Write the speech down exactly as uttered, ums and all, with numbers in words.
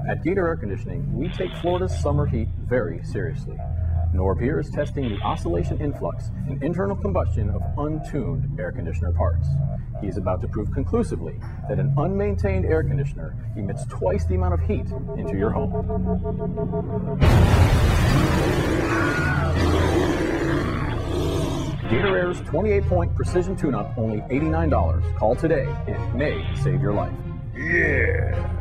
At Gator Air Conditioning, we take Florida's summer heat very seriously. Norb here is testing the oscillation influx and internal combustion of untuned air conditioner parts. He is about to prove conclusively that an unmaintained air conditioner emits twice the amount of heat into your home. Gator Air's twenty-eight point precision tune-up, only eighty-nine dollars. Call today. It may save your life. Yeah!